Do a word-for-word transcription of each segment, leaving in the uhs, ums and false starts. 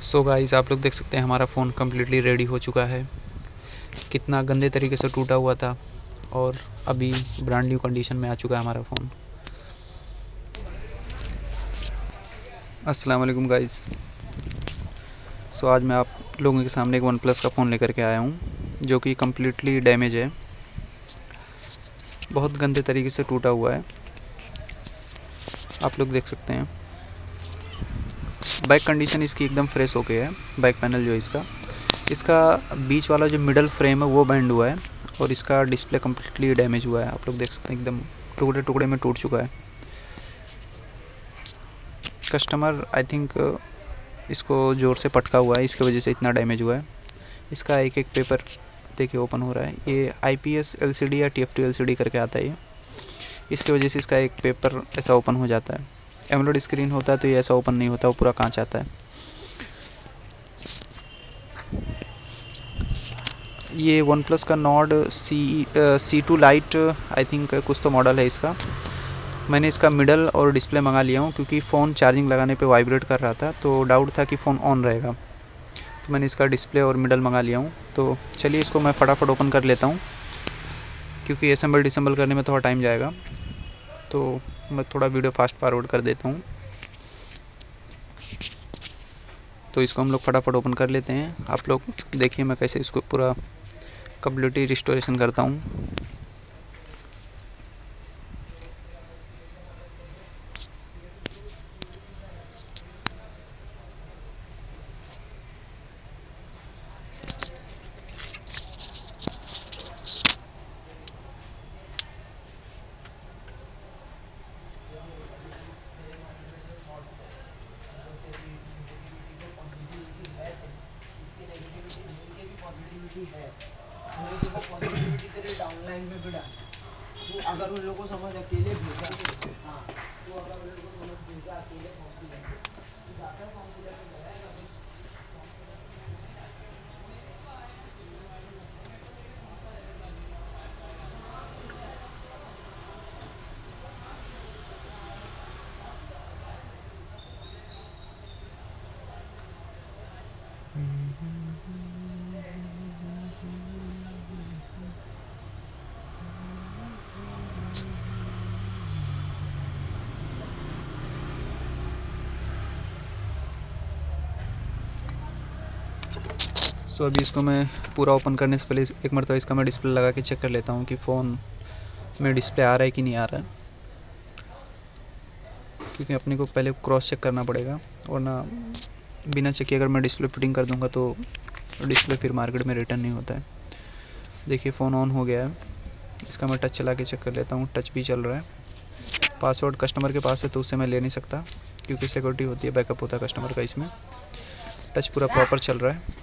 So guys, आप लोग देख सकते हैं हमारा फ़ोन कम्प्लीटली रेडी हो चुका है। कितना गंदे तरीके से टूटा हुआ था और अभी ब्रांड न्यू कंडीशन में आ चुका है हमारा फ़ोन। अस्सलाम वालेकुम गाइस। सो आज मैं आप लोगों के सामने एक वन प्लस का फ़ोन लेकर के आया हूँ जो कि कम्प्लीटली डैमेज है, बहुत गंदे तरीके से टूटा हुआ है। आप लोग देख सकते हैं बैक कंडीशन इसकी एकदम फ्रेश हो गई है। बैक पैनल जो है इसका इसका बीच वाला जो मिडल फ्रेम है वो बेंड हुआ है और इसका डिस्प्ले कम्प्लीटली डैमेज हुआ है। आप लोग देख सकते हैं एकदम टुकड़े टुकड़े में टूट चुका है। कस्टमर आई थिंक इसको ज़ोर से पटका हुआ है, इसकी वजह से इतना डैमेज हुआ है। इसका एक एक पेपर देखिए ओपन हो रहा है। ये आईपीएस एलसीडी या टीएफटी एलसीडी करके आता है ये, इसकी वजह से इसका एक पेपर ऐसा ओपन हो जाता है। एमोलेड स्क्रीन होता है तो ये ऐसा ओपन नहीं होता, वो पूरा कांच आता है। ये वन प्लस का Nord C C two lite I think कुछ तो मॉडल है इसका। मैंने इसका मिडल और डिस्प्ले मंगा लिया हूँ क्योंकि फ़ोन चार्जिंग लगाने पे वाइब्रेट कर रहा था, तो डाउट था कि फ़ोन ऑन रहेगा, तो मैंने इसका डिस्प्ले और मिडल मंगा लिया हूँ। तो चलिए इसको मैं फटाफट ओपन कर लेता हूँ क्योंकि असेंबल डिसेंबल करने में थोड़ा टाइम जाएगा। तो मैं थोड़ा वीडियो फास्ट फॉरवर्ड कर देता हूँ। तो इसको हम लोग फटाफट ओपन कर लेते हैं। आप लोग देखिए मैं कैसे इसको पूरा कंप्लीटली रिस्टोरेशन करता हूँ। अगर उन लोगों को समझ अकेले भेजा, हाँ तो अगर उन लोगों को समझ भेजा अकेले सो so, अभी इसको मैं पूरा ओपन करने से पहले एक मरतबा इसका मैं डिस्प्ले लगा के चेक कर लेता हूँ कि फ़ोन में डिस्प्ले आ रहा है कि नहीं आ रहा है, क्योंकि अपने को पहले क्रॉस चेक करना पड़ेगा, वरना बिना चेक किए अगर मैं डिस्प्ले फिटिंग कर दूँगा तो डिस्प्ले फिर मार्केट में रिटर्न नहीं होता है। देखिए फ़ोन ऑन हो गया है। इसका मैं टच चला के चेक कर लेता हूँ, टच भी चल रहा है। पासवर्ड कस्टमर के पास है तो उससे मैं ले नहीं सकता क्योंकि सिक्योरिटी होती है, बैकअप होता है कस्टमर का। इसमें टच पूरा प्रॉपर चल रहा है।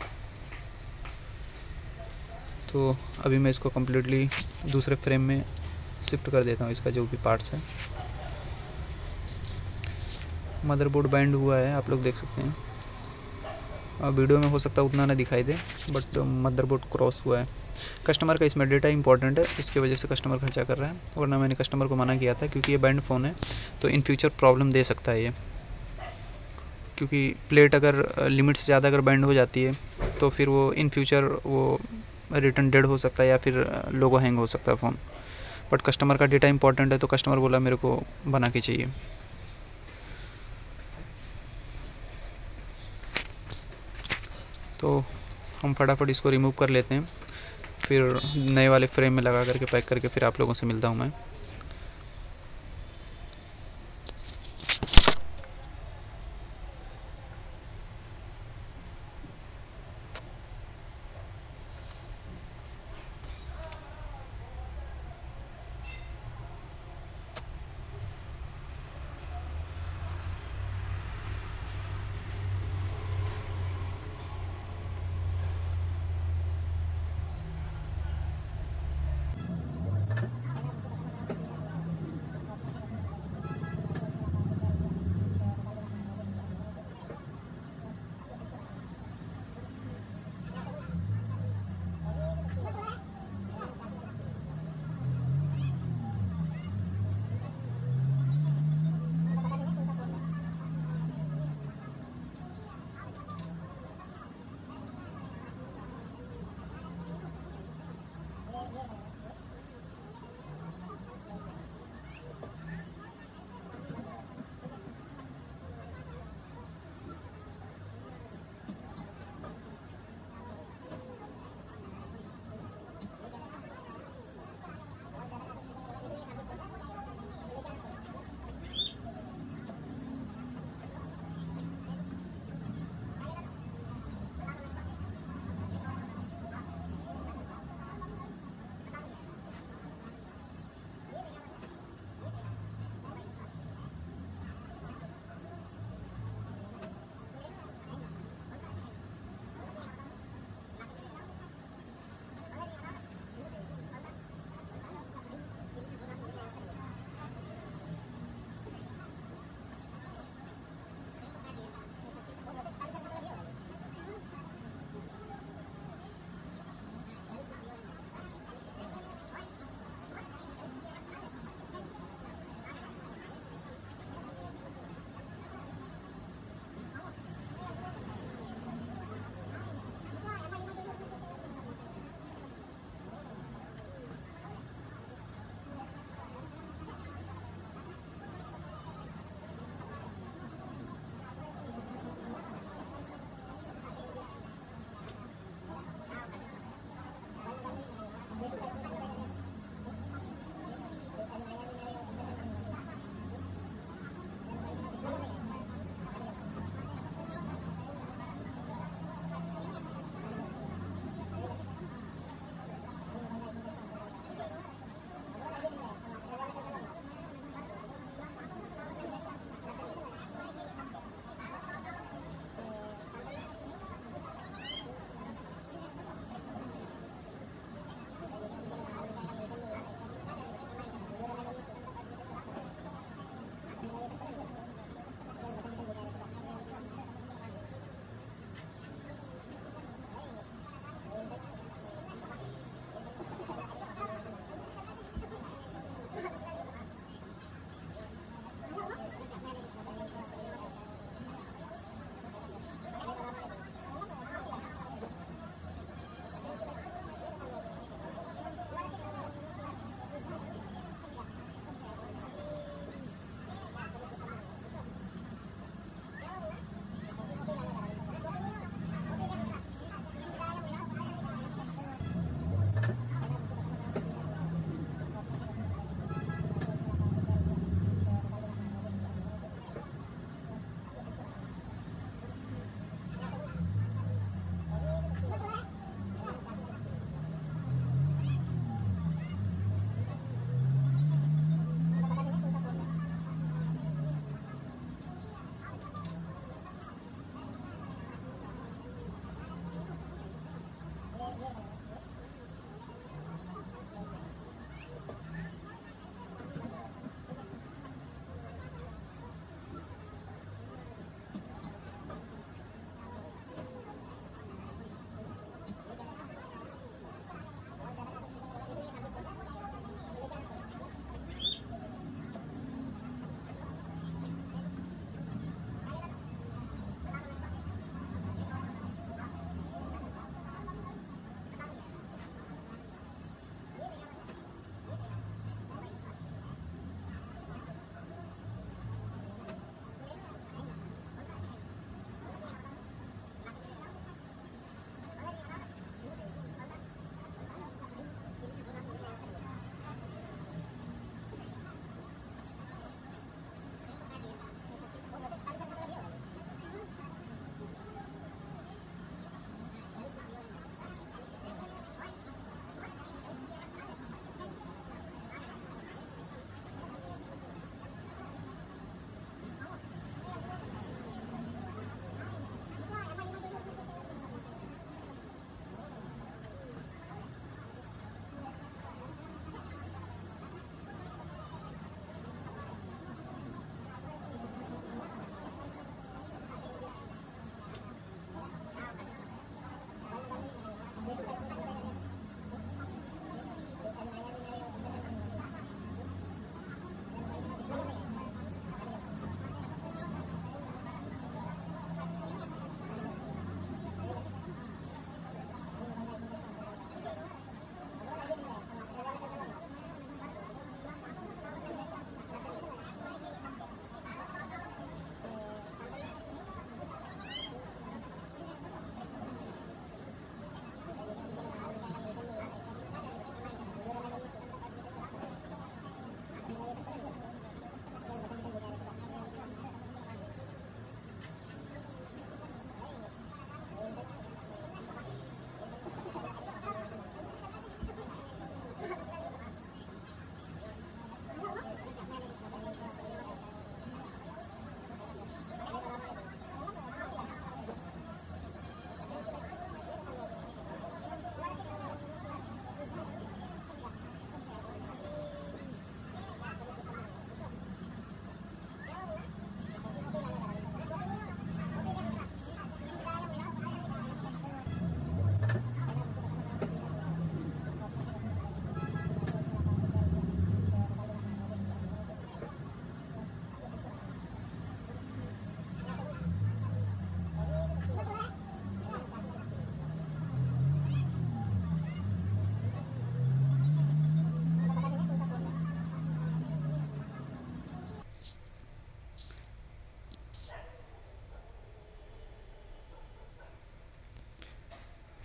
तो अभी मैं इसको कम्प्लीटली दूसरे फ्रेम में शिफ्ट कर देता हूँ, इसका जो भी पार्ट्स है। मदरबोर्ड बैंड हुआ है, आप लोग देख सकते हैं। अब वीडियो में हो सकता है उतना ना दिखाई दे, बट मदरबोर्ड क्रॉस हुआ है। कस्टमर का इसमें डेटा इंपॉर्टेंट है, इसकी वजह से कस्टमर खर्चा कर रहा है, वरना मैंने कस्टमर को मना किया था क्योंकि ये बैंड फ़ोन है तो इन फ्यूचर प्रॉब्लम दे सकता है ये, क्योंकि प्लेट अगर लिमिट से ज़्यादा अगर बैंड हो जाती है तो फिर वो इन फ्यूचर वो रिटर्न डेड हो सकता है या फिर लोगो हैंग हो सकता है फ़ोन। बट कस्टमर का डेटा इंपॉर्टेंट है तो कस्टमर बोला मेरे को बना के चाहिए। तो हम फटाफट इसको रिमूव कर लेते हैं, फिर नए वाले फ्रेम में लगा करके पैक करके फिर आप लोगों से मिलता हूँ मैं।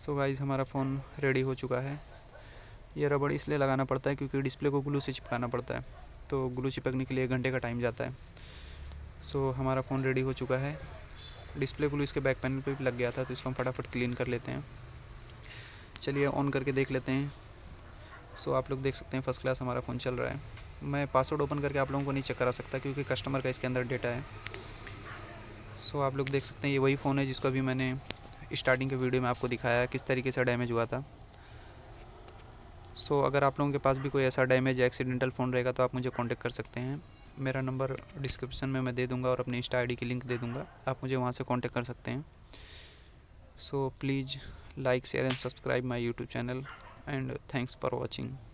सो गाइस हमारा फ़ोन रेडी हो चुका है। ये रबड़ इसलिए लगाना पड़ता है क्योंकि डिस्प्ले को ग्लू से चिपकाना पड़ता है, तो ग्लू चिपकने के लिए एक घंटे का टाइम जाता है। सो हमारा फ़ोन रेडी हो चुका है। डिस्प्ले ग्लू इसके बैक पैनल पे भी लग गया था, तो इसको हम फटाफट क्लीन कर लेते हैं। चलिए ऑन करके देख लेते हैं। सो आप लोग देख सकते हैं फर्स्ट क्लास हमारा फ़ोन चल रहा है। मैं पासवर्ड ओपन करके आप लोगों को नहीं चेक करा सकता क्योंकि कस्टमर का इसके अंदर डेटा है। सो आप लोग देख सकते हैं ये वही फ़ोन है जिसको अभी मैंने स्टार्टिंग के वीडियो में आपको दिखाया किस तरीके से डैमेज हुआ था। सो so, अगर आप लोगों के पास भी कोई ऐसा डैमेज या एक्सीडेंटल फ़ोन रहेगा तो आप मुझे कांटेक्ट कर सकते हैं। मेरा नंबर डिस्क्रिप्शन में मैं दे दूंगा और अपनी इंस्टा आईडी की लिंक दे दूंगा, आप मुझे वहां से कांटेक्ट कर सकते हैं। So please like share and subscribe my YouTube channel and thanks for watching.